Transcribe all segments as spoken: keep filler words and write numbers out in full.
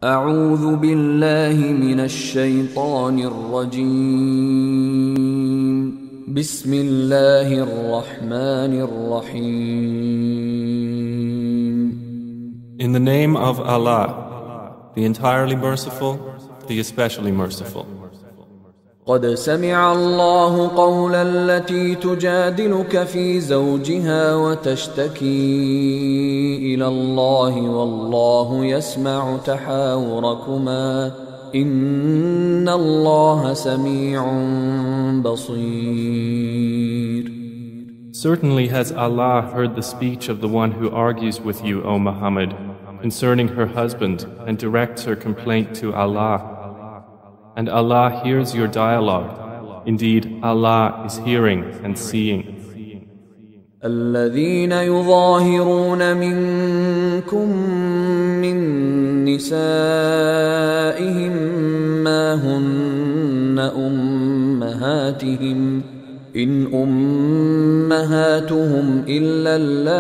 أعوذ بالله من الشيطان الرجيم بسم الله الرحمن الرحيم. In the name of Allah, the entirely merciful, the especially merciful. قد سمع الله قول التي تجادلك في زوجها وتشتكي إلى الله والله يسمع تحاوركما إن الله سميع بصير. Certainly has Allah heard the speech of the one who argues with you, O Muhammad, concerning her husband and directs her complaint to Allah. And Allah hears your dialogue. Indeed, Allah is hearing and seeing. الذين يظاهرون منكم من نسائهم ما هن أمهاتهم إن أمهاتهم إلا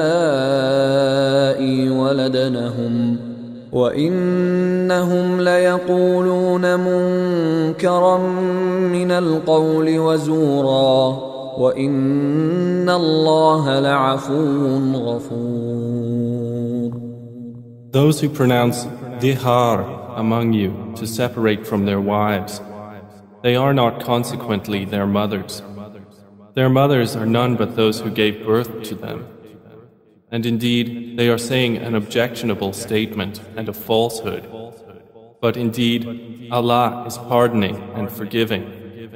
اللائي ولدنهم وإنهم ليقولون منكرا من القول وزورا وإن الله لعفو غفور. Those who pronounce dihar among you to separate from their wives, they are not consequently their mothers. Their mothers are none but those who gave birth to them. And indeed, they are saying an objectionable statement and a falsehood. But indeed, Allah is pardoning and forgiving.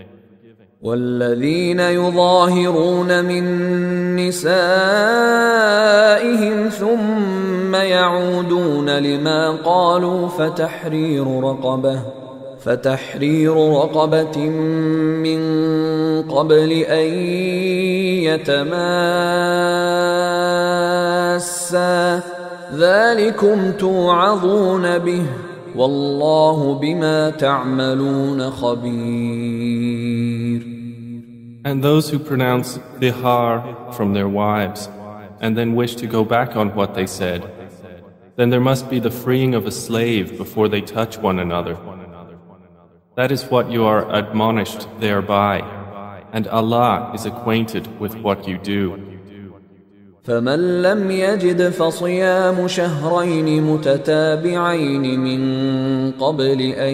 والذين يظاهرون من نسائهم ثم يعودون لما قالوا فتحرير رقبة فتحرير رقبة من قبل أن يتماسا ذلكم توعظون به والله بما تعملون خبير. And those who pronounce dihar from their wives and then wish to go back on what they said, then there must be the freeing of a slave before they touch one another. That is what you are admonished thereby, and Allah is acquainted with what you do. فمن لم يجد فصيام شهرين متتابعين من قبل أن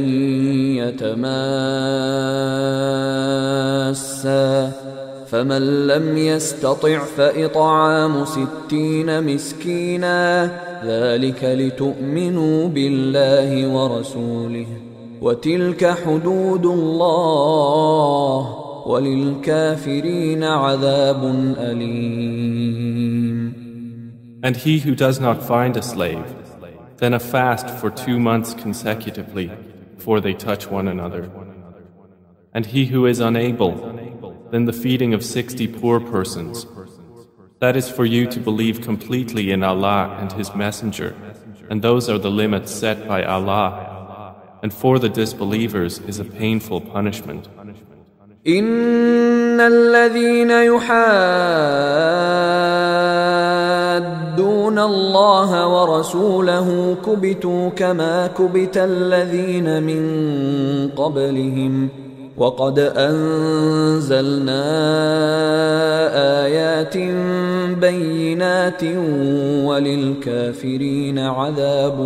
يتماسا فمن لم يستطع فإطعام ستين مسكينا ذلك لتؤمنوا بالله ورسوله وتلك حدود الله وَلِلْكَافِرِينَ عَذَابٌ أَلِيمٌ. And he who does not find a slave, then a fast for two months consecutively before they touch one another. And he who is unable, then the feeding of sixty poor persons. That is for you to believe completely in Allah and His Messenger, and those are the limits set by Allah. And for the disbelievers is a painful punishment. إن الذين يحادون الله ورسوله كبتوا كما كبت الذين من قبلهم وقد أنزلنا آيات بينات وللكافرين عذاب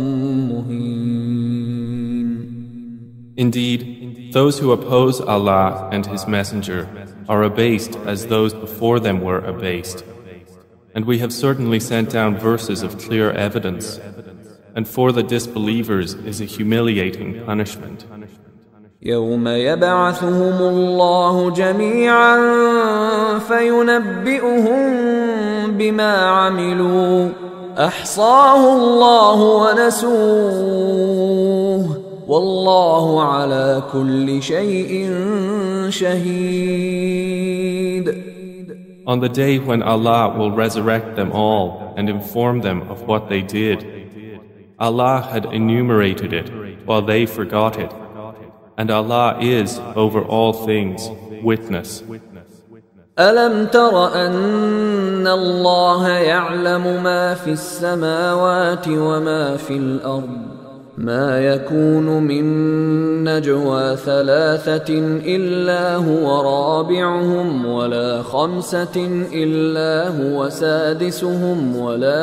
مهين. Indeed, those who oppose Allah and His Messenger are abased as those before them were abased. And we have certainly sent down verses of clear evidence, and for the disbelievers is a humiliating punishment. يوم يبعثهم الله جميعا فينبئهم بما عملوا أحصاه الله ونسوه والله على كل شيء شهيد. On the day when Allah will resurrect them all and inform them of what they did, Allah had enumerated it while they forgot it, and Allah is over all things witness. ألم تر أن الله يعلم ما في السماوات وما في الأرض ما يكون من نجوى ثلاثة إلا هو رابعهم ولا خمسة إلا هو سادسهم ولا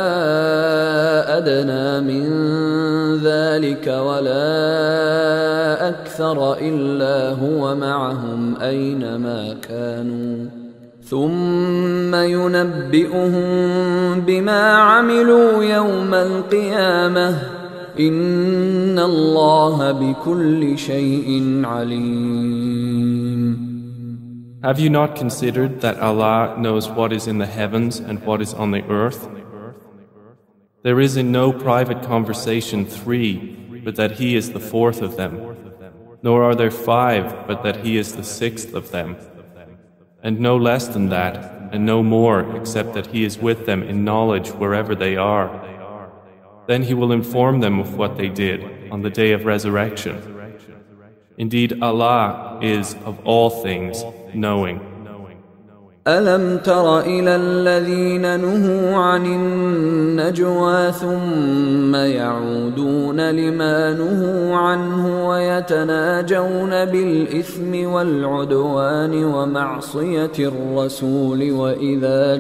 أدنى من ذلك ولا أكثر إلا هو معهم أينما كانوا ثم ينبئهم بما عملوا يوم القيامة إن الله بكل شيء عليم. Have you not considered that Allah knows what is in the heavens and what is on the earth? There is in no private conversation three, but that He is the fourth of them, nor are there five, but that He is the sixth of them, and no less than that, and no more, except that He is with them in knowledge wherever they are. Then He will inform them of what they did on the day of resurrection. Indeed, Allah is of all things knowing. ألم تر إلى الذين نهوا عن النجوى ثم يعودون لما نهوا عنه ويتناجون بالإثم والعدوان ومعصية الرسول وإذا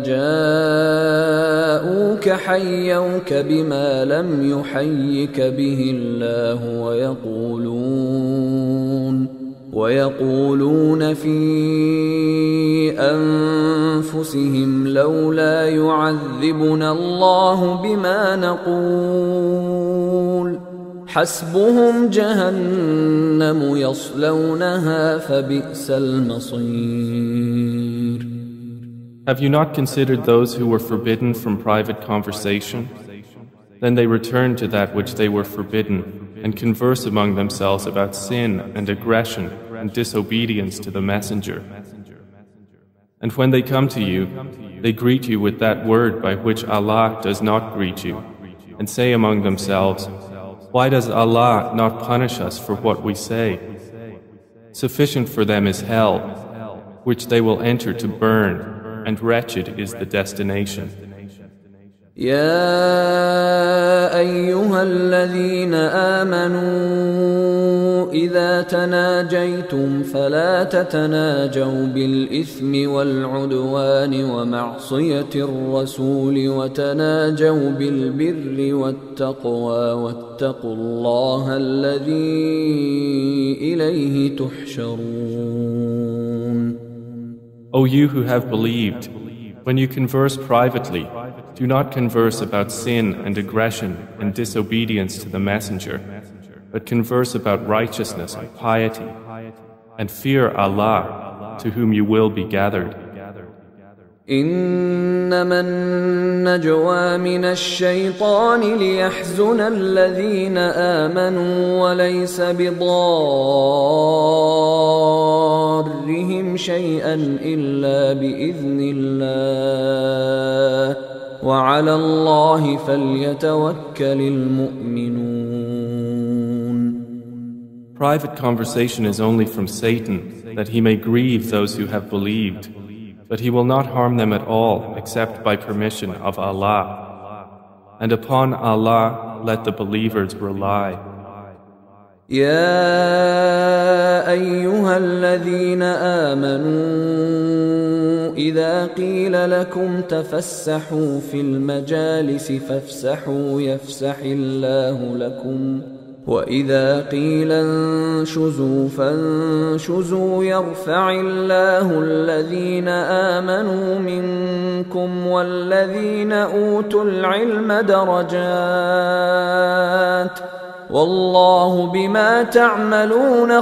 جاءوك حيوك بما لم يحيك به الله ويقولون ويقولون في أنفسهم لولا يعذبنا الله بما نقول حسبهم جهنم يصلونها فبئس المصير. Have you not considered those who were forbidden from private conversation? Then they return to that which they were forbidden and converse among themselves about sin and aggression and disobedience to the Messenger. And when they come to you, they greet you with that word by which Allah does not greet you, and say among themselves, why does Allah not punish us for what we say? Sufficient for them is hell, which they will enter to burn, and wretched is the destination. يا أيها الذين آمنوا إذا تناجيتم فلا تتناجوا بالإثم والعدوان ومعصية الرسول وتناجوا بالبر والتقوى واتقوا الله الذي إليه تحشرون. O you who have believed, when you converse privately, do not converse about sin and aggression and disobedience to the Messenger, but converse about righteousness and piety, and fear Allah, to whom you will be gathered. إنما النجوى من الشيطان ليحزن الذين آمنوا وليس بضارهم شيئا إلا بإذن الله وعلى الله فليتوكل المؤمنون. Private conversation is only from Satan, that he may grieve those who have believed, but he will not harm them at all except by permission of Allah. And upon Allah let the believers rely. يا أيها الذين آمنوا إذا قيل لكم تفسحوا في المجالس فافسحوا يفسح الله لكم وإذا قيل انشزوا فانشزوا يرفع الله الذين آمنوا منكم والذين أوتوا العلم درجات والله بما تعملون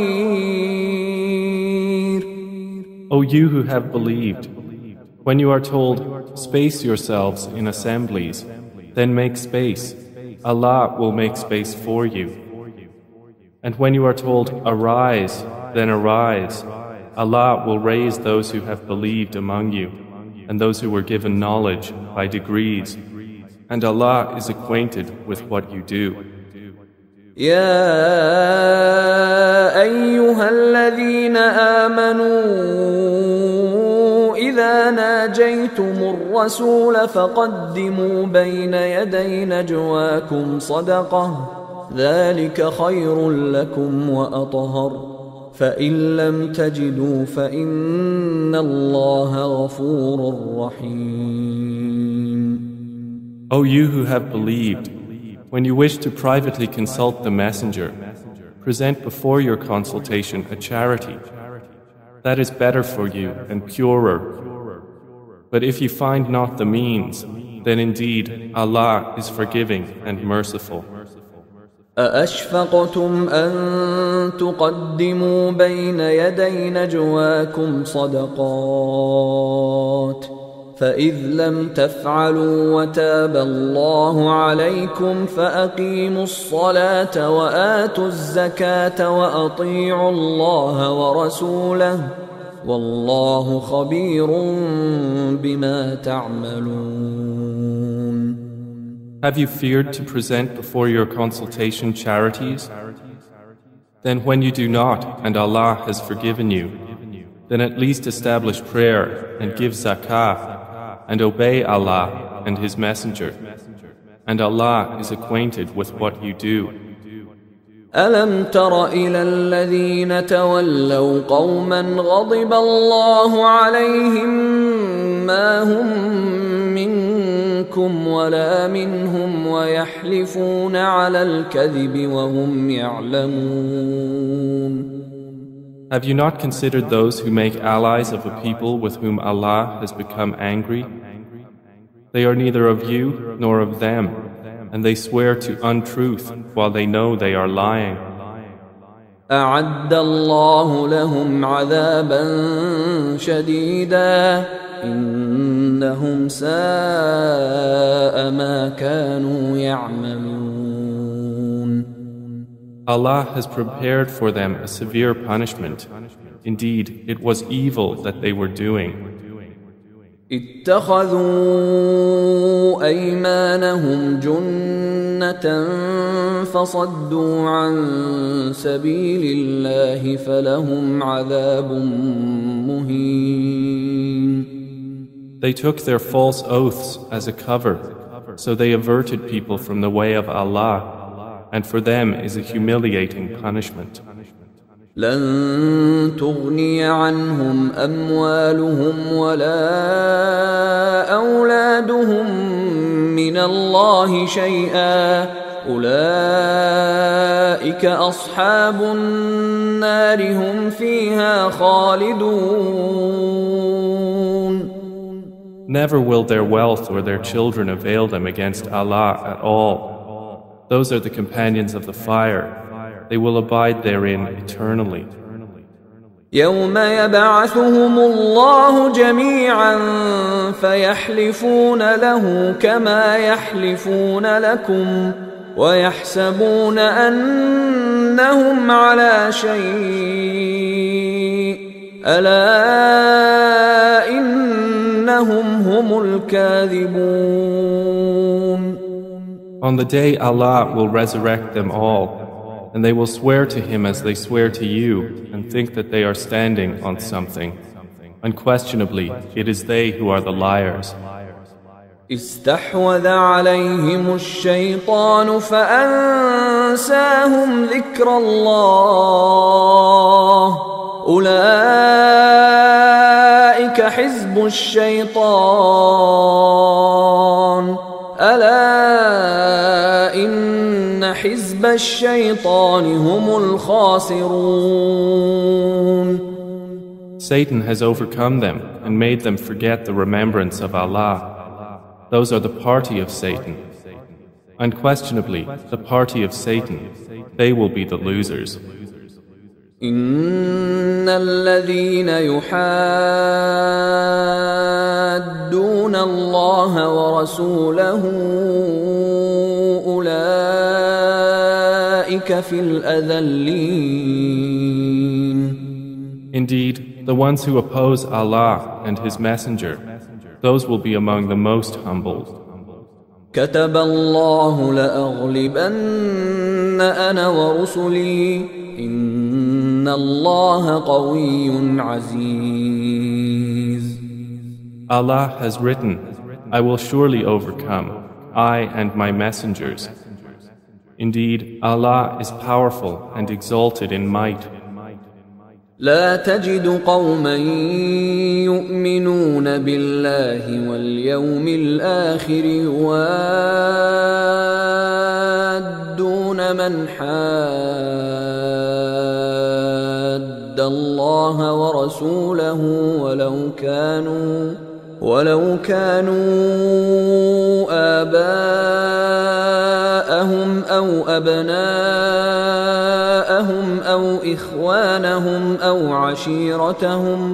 خبير. O you who have believed, when you are told, space yourselves in assemblies, then make space. Allah will make space for you. And when you are told, arise, then arise. Allah will raise those who have believed among you, and those who were given knowledge by degrees. And Allah is acquainted with what you do. يا أيها الذين آمنوا إذا ناجيتم الرسول فقدموا بين يدي نجواكم صدقة ذلك خير لكم وأطهر فإن لم تجدوا فإن الله غفور رحيم. O you who have believed, when you wish to privately consult the messenger, present before your consultation a charity. That is better for you and purer. But if you find not the means, then indeed Allah is forgiving and merciful. أأشفقتم أن تقدموا بين يدي نجواكم صدقات فإذ لم تفعلوا وتاب الله عليكم فأقيموا الصلاة وآتوا الزكاة وأطيعوا الله ورسوله والله خبير بما تعملون. Have you feared to present before your consultation charities? Then when you do not, and Allah has forgiven you, then at least establish prayer and give zakah and obey Allah and His Messenger. And Allah is acquainted with what you do. ألم تر إلى الذين تولوا قوما غضب الله عليهم ما هم منكم ولا منهم ويحلفون على الكذب وهم يعلمون. Have you not considered those who make allies of a people with whom Allah has become angry? They are neither of you nor of them, and they swear to untruth while they know they are lying. أعد الله لهم عذابا شديدا إنهم ساء ما كانوا يعملون. Allah has prepared for them a severe punishment. Indeed, it was evil that they were doing. اتخذوا أيمانهم جنة فصدوا عن سبيل الله فلهم عذاب مهين. They took their false oaths as a cover, so they averted people from the way of Allah, and for them is a humiliating punishment. لن تغني عنهم أموالهم ولا أولادهم من الله شيئا أولئك أصحاب النار هم فيها خالدون. Never will their wealth or their children avail them against Allah at all. Those are the companions of the fire. They will abide therein eternally. يوم يبعثهم الله جميعا فيحلفون له كما يحلفون لكم ويحسبون أنهم على شيء ألا إنهم هم الكاذبون. On the day Allah will resurrect them all, and they will swear to Him as they swear to you and think that they are standing on something. Unquestionably, it is they who are the liars. استحوذ عليهم الشيطان فأنساهم ذكر الله أولئك حزب الشيطان ألا إن حزب الشيطان هم الخاسرون. Satan has overcome them and made them forget the remembrance of Allah. Those are the party of Satan. Unquestionably, the party of Satan, they will be the losers. إن الذين يحادون الله ورسوله أولئك في الأذلين. Indeed, the ones who oppose Allah and His Messenger, those will be among the most humbled. كتب الله لأغلبن أنا ورسلي إن الله قوي عزيز. Allah has written, I will surely overcome, I and my messengers. Indeed, Allah is powerful and exalted in might. لا تجد قوما يؤمنون بالله واليوم الآخر يوادون من حاد الله ورسوله ولو كانوا ولو كانوا آباءهم أو أبناءهم أو إخوانهم أو عشيرتهم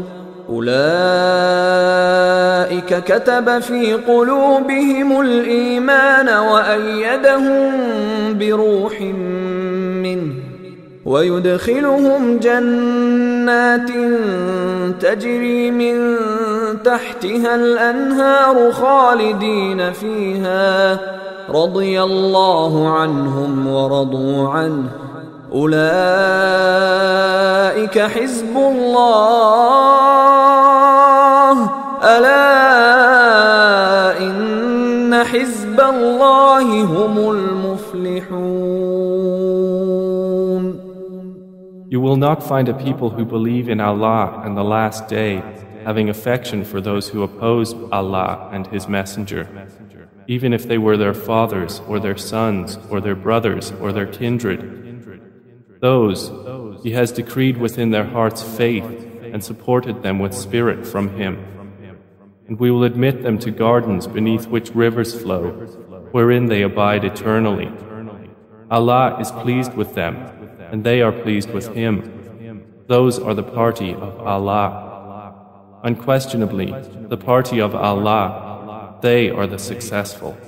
أولئك كتب في قلوبهم الإيمان وأيدهم بروح منه ويدخلهم جنات تجري من تحتها الأنهار خالدين فيها رضي الله عنهم ورضوا عنه أولئك حزب الله ألا إن حزب الله هم المفلحون. You will not find a people who believe in Allah and the last day having affection for those who oppose Allah and His Messenger, even if they were their fathers or their sons or their brothers or their kindred. Those He has decreed within their hearts faith and supported them with spirit from Him. And we will admit them to gardens beneath which rivers flow, wherein they abide eternally. Allah is pleased with them, and they are pleased with Him. Those are the party of Allah. Unquestionably, the party of Allah, they are the successful.